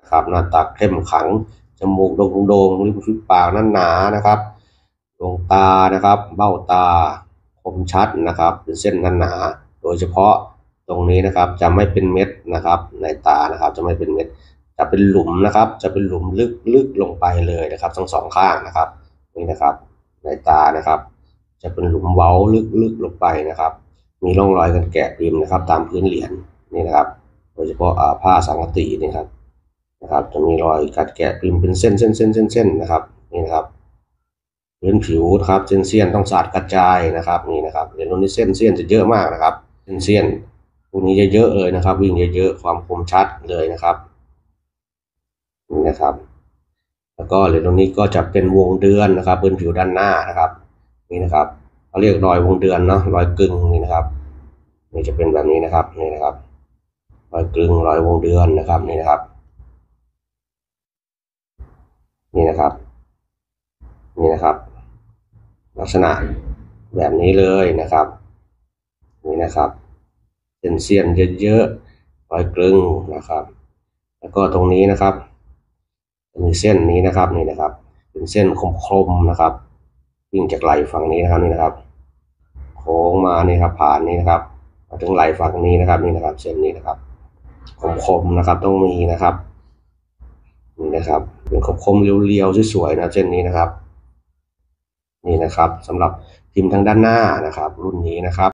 นะครับหน้าตาเข้มขังจมูกโด่งริมฝีปากหนานะครับดวงตานะครับเบ้าตาคมชัดนะครับเป็นเส้นหนาโดยเฉพาะตรงนี้นะครับจะไม่เป็นเม็ดนะครับในตานะครับจะไม่เป็นเม็ดจะเป็นหลุมนะครับจะเป็นหลุมลึกลงไปเลยนะครับทั้งสองข้างนะครับนี่นะครับในตานะครับจะเป็นหลุมเว้าลึกลงไปนะครับมีร่องรอยการแกะพิมพ์นะครับตามพื้นเหรียญนี่นะครับโดยเฉพาะผ้าสังกะสีนี่ครับจะมีรอยกัดแกะพิมพ์เป็นเส้นนะครับนี่นะครับพื้นผิวนะครับเส้นต้องสะอาดกระจายนะครับนี่นะครับเรียนรู้นี้เส้นจะเยอะมากนะครับเส้นพวกนี้เยอะเลยนะครับวิ่งเยอะความคมชัดเลยนะครับนี่นะครับแล้วก็เหรียญตรงนี้ก็จะเป็นวงเดือนนะครับบนผิวด้านหน้านะครับนี่นะครับเขาเรียกรอยวงเดือนเนาะรอยกึ่งนี่นะครับนี่จะเป็นแบบนี้นะครับนี่นะครับรอยกึ่งรอยวงเดือนนะครับนี่นะครับนี่นะครับนี่นะครับลักษณะแบบนี้เลยนะครับนี่นะครับเส้นเยอะรอยกลึงนะครับแล้วก็ตรงนี้นะครับมีเส้นนี้นะครับนี่นะครับเป็นเส้นคมนะครับวิ่งจากไหล่ฝั่งนี้นะครับนี่นะครับโค้งมานี่ครับผ่านนี้นะครับมาถึงไหล่ฝั่งนี้นะครับนี่นะครับเส้นนี้นะครับคมนะครับต้องมีนะครับนี่นะครับเป็นคมเรียวๆสวยๆนะเส้นนี้นะครับนี่นะครับสำหรับพิมพ์ทางด้านหน้านะครับรุ่นนี้นะครับ